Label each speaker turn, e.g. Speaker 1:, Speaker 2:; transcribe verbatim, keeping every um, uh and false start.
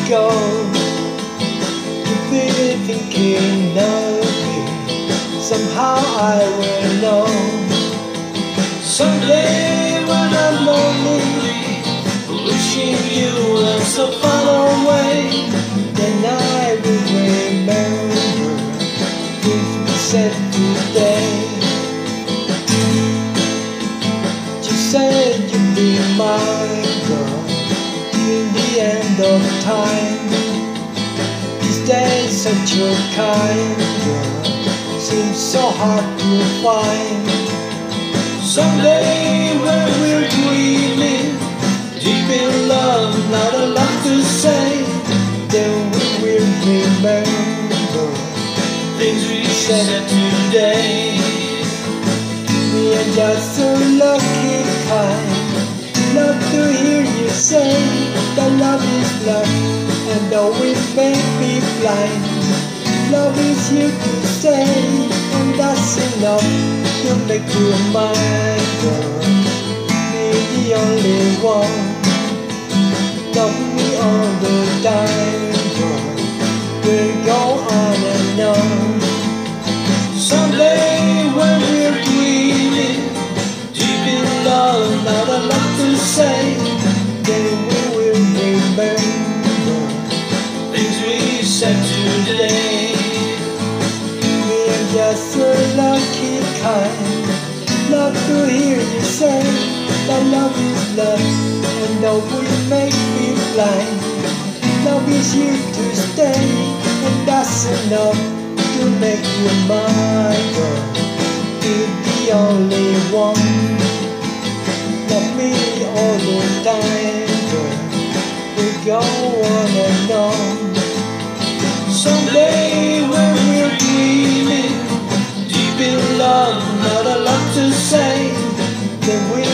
Speaker 1: go. You've been thinking of me, somehow I will know. Someday when I'm lonely, wishing you were so far away, then I will remember things we said today. You said you'd be my girl till the end of time. These days such a kind girl seems so hard to find. Someday when we're dreaming deep in love, not a lot to say, then we will remember things we said today. We are just so lucky kind, love to hear you say that love is love, and though it may be blind, love is here to stay, and that's enough to make you mine, girl. Be the only one, love me all the time, girl. We'll go on and on. Someday when we're dreaming deep in love, not a lot to say, then we will remember things we said today. We are just a lucky kind, love to hear you say that love is love, and though we may be blind, love is here to stay, and that's enough to make you mine, girl. Be the only one, love me all the time, girl. We go on and on. Someday when we're dreaming deep in love, not a lot to say, then we